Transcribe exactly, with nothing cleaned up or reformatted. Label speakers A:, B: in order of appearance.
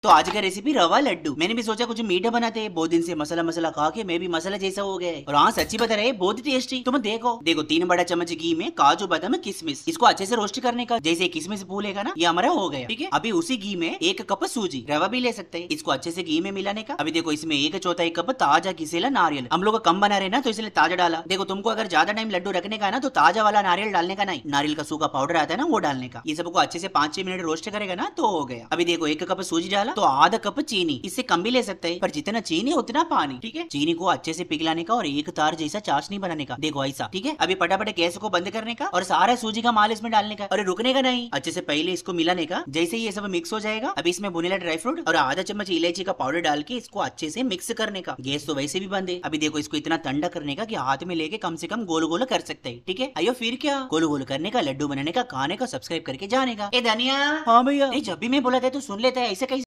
A: तो आज का रेसिपी रवा लड्डू। मैंने भी सोचा कुछ मीठा बनाते हैं, बहुत दिन से मसाला मसाला खा के मैं भी मसाला जैसा हो गया है। और हाँ सच्ची बता रहे बहुत टेस्टी। तुम देखो देखो तीन बड़ा चम्मच घी में काजू बादाम किशमिश, इसको अच्छे से रोस्ट करने का। जैसे किशमिश फूलेगा ना, ये हमारा हो गया। ठीक है, अभी उसी घी में एक कप सूजी, रवा भी ले सकते हैं, इसको अच्छे से घी में मिलाने का। अभी देखो इसमें एक चौथाई कप ताजा घिसेला नारियल, हम लोग कम बना रहे ना तो इसलिए ताजा डाला। देखो तुमको अगर ज्यादा टाइम लड्डू रखने का है ना तो ताजा वाला नारियल डालने का नहीं, नारियल का सूखा पाउडर आता है ना वो डालने का। ये सबको अच्छे से पांच छह मिनट रोस्ट करेगा ना तो हो गया। अभी देखो एक कप सूजी डाला तो आधा कप चीनी, इससे कम भी ले सकते हैं, पर जितना चीनी उतना पानी। ठीक है, चीनी को अच्छे से पिघलाने का और एक तार जैसा चाशनी बनाने का। देखो ऐसा। ठीक है, अभी फटाफट गैस को बंद करने का और सारा सूजी का माल इसमें डालने का और रुकने का नहीं, अच्छे से पहले इसको मिलाने का। जैसे ये सब मिक्स हो जाएगा, अभी इसमें बुनीला ड्राई फ्रूट और आधा चम्मच इलायची का पाउडर डाल के इसको अच्छे से मिक्स करने का। गैस तो वैसे भी बंद है। अभी देखो इसको इतना ठंडा करने का कि हाथ में लेके कम से कम गोल गोल कर सकते हैं। ठीक है, अयो फिर क्या, गोल गोल करने का, लड्डू बनाने का, खाने का, सब्सक्राइब करके जाने का। ए धनिया। हाँ भैया, जब भी मैं बोला था तो सुन लेता है, ऐसे कैसे?